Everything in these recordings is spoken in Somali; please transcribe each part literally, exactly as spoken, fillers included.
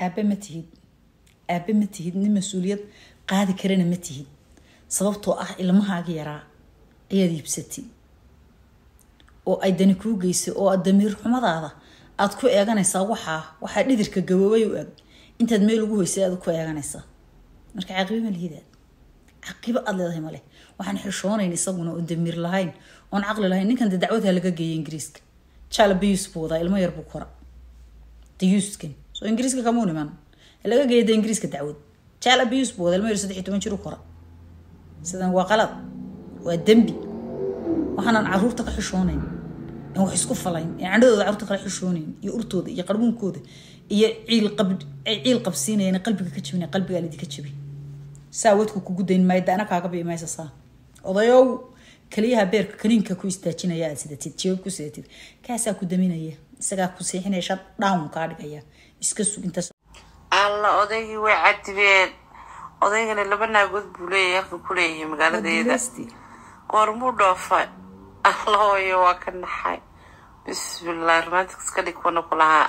aabe ma tihid aabe ma tihid nin mas'uuliyad qaadi karana ma tihid sababtoo ah ilmahaaga yaraa ayaad iibsatay oo ay dani ku geysay oo damiir xumadaada aad ku eeganaysaa waxa waxa dhidirka gaboobay u ag intaad meel ugu hoysay aad ku eeganaysaa marka caqibo ma lihidaad caqibo aad leedahay male waxaan xishoonayn isaguna oo damiir lahayn oon caqli lahayn ninkan dacwada laga geeyay ingiriiska jala biis booda ilmo yar buu kora diyuskan soo ingiriiska kama uniman laga geeyay ingiriiska dacwad jala biis booda ilmo yar saddex iyo toban jir u kora sidan waa qalad waa dambi waxaan caruurta ka xishoonayn in wax isku falayn in candadooda caruurta kala xishoonayn iyo urtooda iyo qarbuunkooda iyo ciil qab ciil qabsiinayna qalbiga ka jabinay qalbiga la idinka jabin saawadku kugu dayn maaydaana kaaga biimaysa saa odayow kaliyaha beerka kaniinka ku istaajinaya aad sidatid jeeb ku sidatid kaasa ku daminaya isaga ku seexinay shad down ka dhigaya iska suginta alla odaygi way cadibeen odaygana laba naagood buu leeyahay ku leeyahay magaaladeeda qormu dhoofay الله وكان حي بسم الله رومانتك سكلي كنا كلها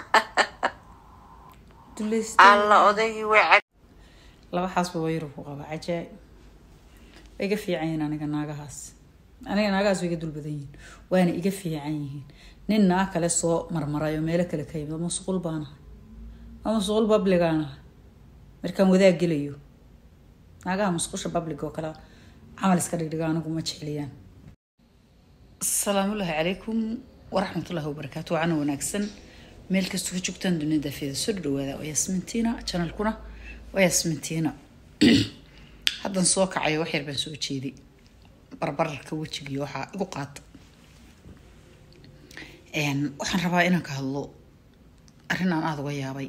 الله أضيء وعد لو حاسب ويروح وقبع عجاء إيجا في عين أنا كنا جهاز أنا كنا جهاز ويجدوا البدين وأنا إيجا في عين ننا كلا صو مرمرة يوميلك لكيم ما مسقول بانا ما مسقول بابلغانا مركان وذا جليو ناقا مسقوش بابلغ وكلا عمل سكري دغانا كوما جخليان السلام عليكم ورحمة الله وبركاته وعنا وناكسن ميل كستو جوجتان دنيا في سر وهذا وياسمنتينا channel كنا وياسمنتينا هذا نسوق عي وحير بن سو جيدي بربر كوجيغي waxa igu qaat een waxaan rabaa inaan ka hadlo arin aan aad uga yaabay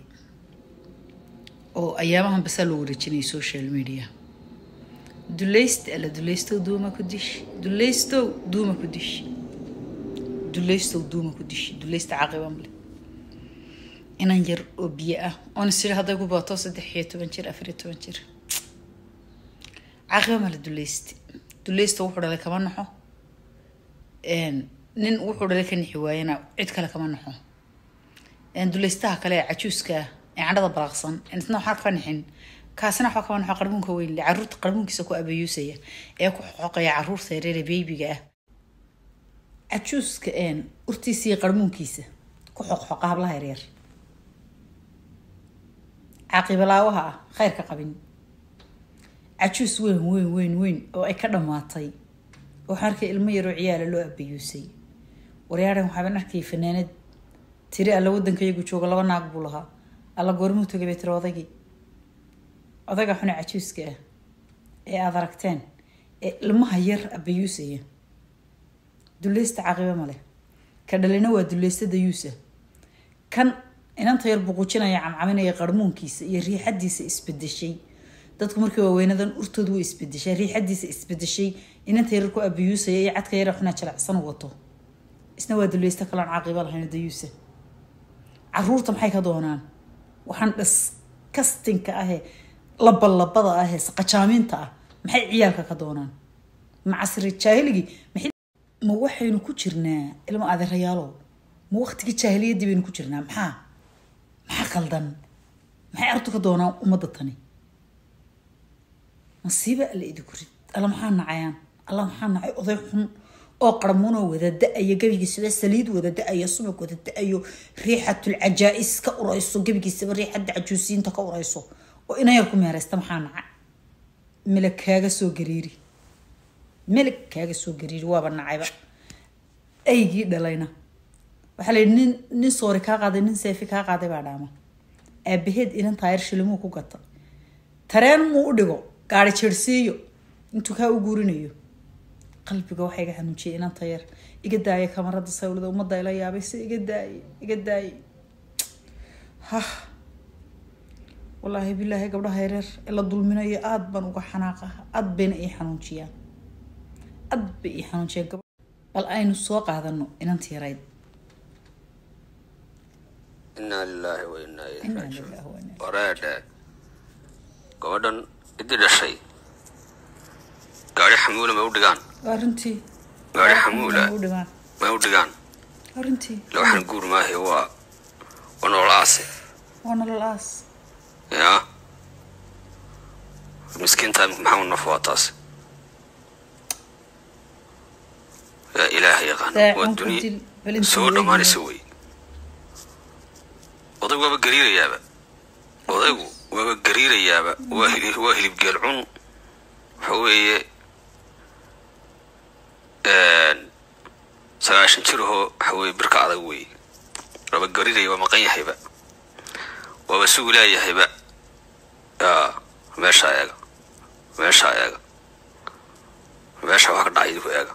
oo ayaamahan bas loo wareejinay social media دوليست ألا دوليستو دوما كدش دوليستو دوما كدش دوليستو دوما كدش دوليست عاقبة مله إن أنجر أبيئة أنا سير هذا جو بطاس دحيته بنشر أفريته بنشر عاقبة مله دوليست دوليست وحول لك كمان نحو إن نن وحول لك نحوينا عد كلا كمان نحو إن دوليستها كلا عجوز كا يعني هذا براغصن إن إثنا حرف نحن كاسنا حكوا عن قربون كوين اللي عروت قربون كيسكو أبيوسية إيكو حقا يا عرور ثيري بيبي جاه أتشوس كأن أرتيسي قربون كيسة كو حق حقها بلا هيرير عاقب لاوها خير كقبين أتشوس وين وين وين وين أو أكده ماطي وحركة المير وعيال لو أبيوسي وريارهم حابين نحكي فنانة تري ألا ودن كيجو شو غلا ناقبلها ألا قرمو تجيب تراضي odaga xuna cajuuska ah ee aad aragteen ee ilmaha yar abayuusaya duleesta caqiba male ka dhalina waa duleestada yuusa kan inanta yar buqujinaya camcaminaya qarmuunkiisa iyo riixadiisa isbedeshay dadku markii waa weynadan urtoodu way isbedeshay riixadiisa isbedeshay inanta yar ku abayuusaya iyo cadka yar xuna jalacsan wato isna waa duleesta kala caqiba lahayn dayuusa caruurta maxay ka doonaan waxaan dhas kastinka ah لبا لبا هي سقجامينتا maxay ciyaalka ka doonaan macasri jaahiligi maxay ma waxaynu ku jirnaa ilmo adeerayaalo ma waqtiga jaahiliyadii baynu ku jirnaa maxaa maxaa qaldan maxay artu ka doonaan umada tani nasiiba la idigu rid alla maxaa nacayaan alla maxaa nacay oday xun oo qarmuun oo wada da'aya gabigiisa saliid wada da'aya subag wada da'ayo riixatul ajaa'is ka urayso gabigiisa riixada cajuusiinta ka urayso وإنا يركم يا رست محنا ملك هذا سو قريري ملك هذا سو قريري وابنا عيبة أي جيد لينا وحلي نن نصوري كاقادة ننسافي كاقادة بعدما أبهد إن طاير شلمو كوكتا ترين مو دقو قاري تشرسيو انتو كاو قورينيو قلبي قو حاجة حنوشي إن طاير إيقاد داي كاميرا دساولو دو مضاي لا يابس إيقاد داي إيقاد داي ها والله بالله قبل هيرر إلا ظلمنا يا أد بنو كحناقة أد بين أي حنوشيا أد بأي حنوشيا قبل بل أين السوق هذا إنه إن أنت رايد إنا لله وإنا إليه راجعون وراد قودن إدري الشيء قاري حمولة ما ودقان قارنتي قاري حمولة ما ودقان قارنتي لو حنقول ما هو ونولاسي وانا للاس يا مسكين تايم محمد نفواتاس يا إلهي غانا والدنيا سوى ما نسوي وضيق وابا قريرة يابا وضيق وابا قريرة يابا واهلي واهلي بقلعون حوية سلاشن شروه حوي بركة عضوي وابا قريرة يابا مقايا حيبا وابا سوق لا يحيبا يا ماشا ياغا ماشا ياغا ماشا واحد عايدو ياغا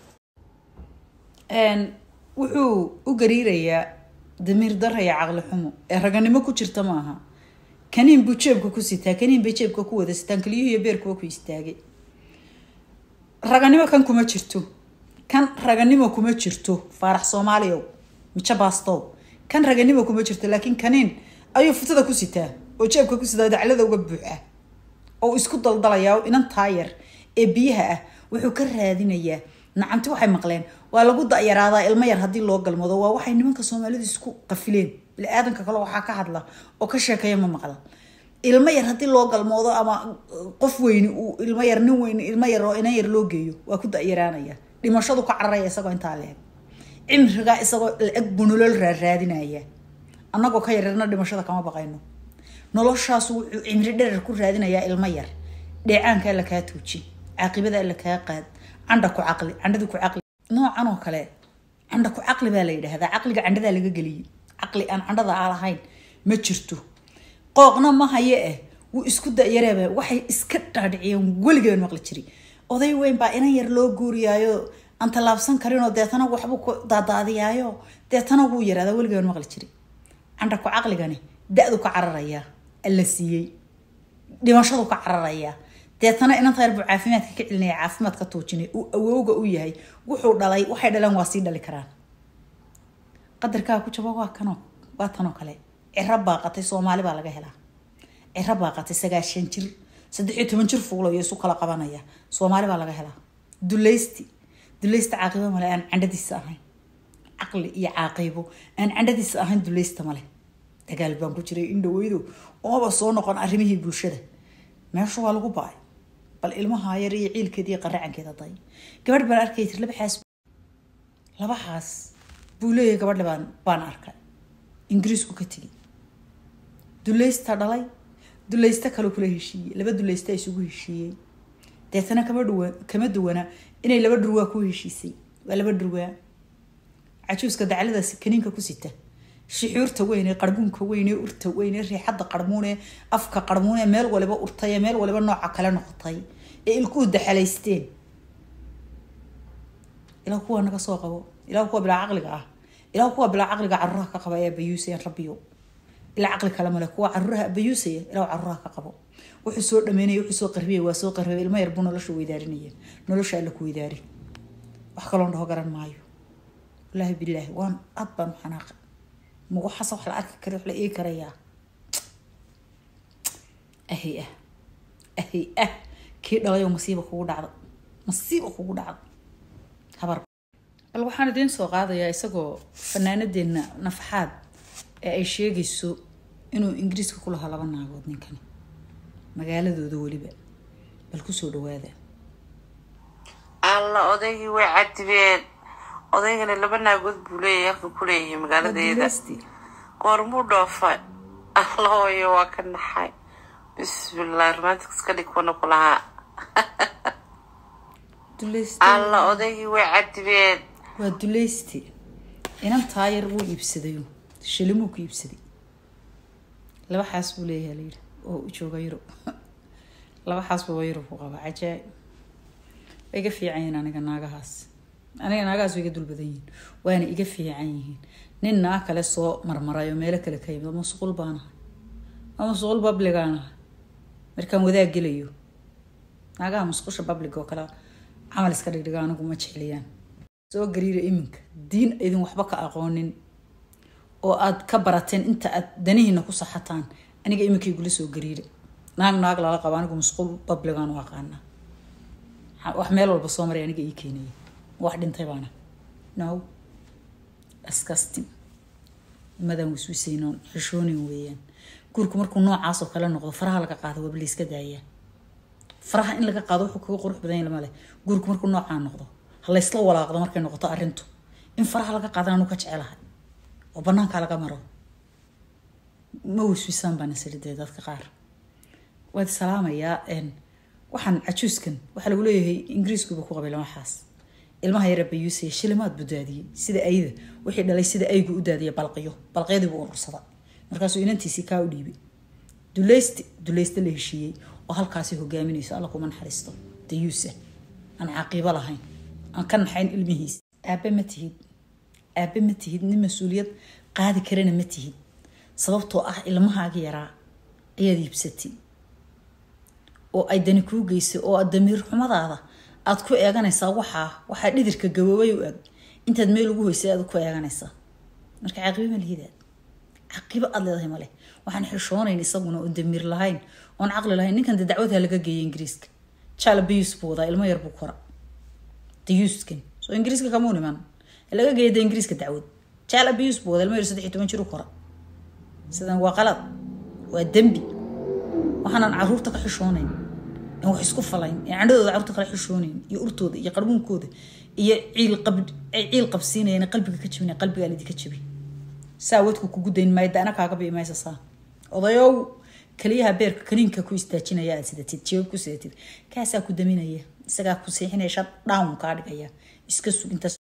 ان wuxuu u gariirayaa damiir daraya caqli xumo ee raganimo ku jirta maaha kaniin buu jeebka ku sitaa kaniin bay jeebka ku wada sitaan kaliyo iyo beerku ku istaagay raganimo kan kuma jirto kan raganimo kuma jirto faarax Soomaaliyo micha baasto kan raganimo kuma jirto laakiin kaniin ayuu futada ku sitaa oo jeebka ku sidaa daclada uga buuxa oo isku daldalaya inan taayir ee biyaha ah wuxuu ka raadinayaa nacamti waxay maqleen waa lagu dayaraada ilmo yar hadii loo galmado waa waxay nimanka Soomaalidu isku qafileen bil aadanka kale waxa ka hadla oo ka sheekaya ma maqla ilmo yar hadii loo galmado ama qof weyn uu ilmo yar nin weyn ilmo yar oo ina yar loo geeyo waa ku dayaraanaya dhimashadu ka cararaya isagoo inta leeg cimriga isagoo ag bunulol raadinaya annagoo ka yarna dhimashada kama baqayno noloshaas uu cimri dherer ku raadinaya ilmo yar dheecaanka la ka tuuji caaqibada la ka qaad عندك عقل عندك عقل نوع عنو كله عندك عقل بالي ده هذا عقلك عند ذا اللي قلي عقلي أنا عند ذا على هين ما شرته قاقنا ما هيئه وإسكت يربى وحي إسكت عدعيهم قول جون مقلة شري وذي وين بقى أنا يرلو جوريايو أنت لابسن كرينو ده أنا وحبك ضاديايو ده أنا وير هذا قول جون مقلة شري عندك عقل جاني ده ذوك عرريا اللسيي دي ما شاء الله عرريا deetana inaan taarbu caafimaadka ka cilnay caafimaadka toojinay oo awowga u yahay wuxuu dhalay waxay dhalan waa si dhali karaan qadarka ku jabo waa kano waa tano kale cirab baaqatay Soomaali baa laga helaa cirab baaqatay sagaashan jir saddex iyo toban jir fuulo iyo isu kala qabanaya Soomaali baa laga helaa dulaysti dulaysta caaqibo male aan candadiisa ahayn aqli iyo caaqibo aan candadiisa ahayn dulaysta male dagaal baan ku jiray indhaweydo oo ba soo noqon arrimihii bulshada meesha waa lagu baay bal ilmaha yar iyo ciilkeedii qaracankeeda day gabadh baan arkay tir laba xaas laba xaas buuleey gabadh baan baan arkay ingiriisku ka tigi dulaysta dhalay dulaysta kale kula heshiiyay laba dulaysta isugu heshiiyay deetana kama duwan kama duwana inay laba dhurwaa ku heshiisay waa laba dhurwaa cajuuska daclada kaniinka ku sita شحورته وينه قربون كوينه أرته وينه ريحة قرمونه أفكا قرمونه مال ولا بقرطية مال ولا بنوع كلا نقطي الكود ده حليستين إلا هو أنا كسوقه إلا هو بلا عقل جاه إلا هو بلا عقل جاه عرّاه كقبايا بيوسي ربيو إلا عقل كلام لك هو عرّاه بيوسي إلا عرّاه كقبو وحسوا دميني وحسوا قربيه وسوق قربيه ما يربون ولا شو يدارنيه نلوش على كوي داري وحكلون ده قرن معيو الله بالله وان أطبع حناق مو حصل على أرك كريح لإيه كريا أهي أه أهي أه كده يوم مصيبة خود عض مصيبة خود عض خبر الوحنا دين سوق هذا يا إسقو فنان دين نفحات أي شيء جسوا إنه إنجليز كلها لبنا عودني كان مجال ذو ذولي بقى بالكسور هذا الله أضيعي وعدبين odaygan labana god buuleeyay halka kuleeyay magaaladeeda qormo dhoofa allooyo waa ka naxay bismillaah romantic iska dhigwana kulaha dulaysti alla odaygi way cadibeen waa dulaysti inaan taayir uu iibsaday shilimu ku iibsaday laba xaas buu leeyahay leer oo u jooga yiro laba xaas buu yiro ku qaba cajaay iga fiican aniga naagahaas أنا أنا جالس ويجي دول بدين وأنا إيجا في عينه ننا كله صو مرمرايو مالك كله كيم ده مسقول بانا مسقول بابلغانا مركم وذا جليو ناقا مسقوش بابلغو كلا عمل سكري دجانا قوم تشيليان سو قرير إمك دين إذا محبك أقونين أو أد كبرتين أنت دنيه إنك صحتان أنا جاي إمك يقول سو قرير ناق ناق لا قبانا قوم مسقول بابلغانا واقعنا وحمل والبصومر يعني جاي كيني واحد انتبانا نو اسكستم ماذا مسوسينون حشوني ويان guurku markuu noocaas oo kale noqdo faraha laga qaado waa biliiska daaya faraha in laga qaado wuxuu kaga qurux badan yahay lama leh guurku markuu noocaan noqdo ha la isla walaaqdo markay noqoto arrintu in faraha laga qaadana anu ka jecelahay oo banaanka laga maro ma wiswisaan baan isridee dadka qaar waad salaamayaa een waxaan cajuuskan waxa lagu leeyahay ingiriiskuba ku qabilan waxaas ilmaha yar bayuusay shilimaad budaadiyay sida ayda wixii dhalay sida aygu u daadiyay balqiyo balqeedii buu urursada markaasuu inantiisii kaa u dhiibay dulaysti dulaysti la heshiiyey oo halkaasi hogaaminayso alla kuma naxariisto dayuusa aan caqiibo lahayn aan ka naxayn ilmihiis aabe ma tihid aabe ma tihid nin mas-uuliyad qaadi karana ma tihid sababtoo ah ilmahaaga yaraa ayaad iibsatay oo ay dani kuu geysay oo aad damiir xumadaada aad ku eeganaysaa waxaa waxaa dhidirka gaboobay u eg intaad meel ugu hoysay aad ku eeganaysaa marka caqiibo ma lihidaad caqiibo aad leedahay male waxaan xishoonayn isaguna oo damiir lahayn oon caqli lahayn ninkan dacwada laga geeyay ingiriiska jala bius booda ilmo yar buu kora dayuskan soo ingiriiska kama uniman laga geeyay ingiriiska dacwad jala bius booda ilmo yar saddex iyo toban jir u kora sidan waa qalad waa dambi waxaan caruurta ka xishoonayn in wax isku falayn in candadooda caruurta kala xishoonayn iyo urtooda iyo qarbuunkooda iyo ciil qab ciil qabsiinayna qalbiga ka jabinay qalbiga la dika jabin saawadku kugu dayn maayda ana kaaga biimaysa saa odayow kaliyaha beerka kaniinka ku istaajinaya aad sidatid jeeb ku sidatid kaasa ku daminaya isaga ku seexinay shad down ka dhigaya iska sug inta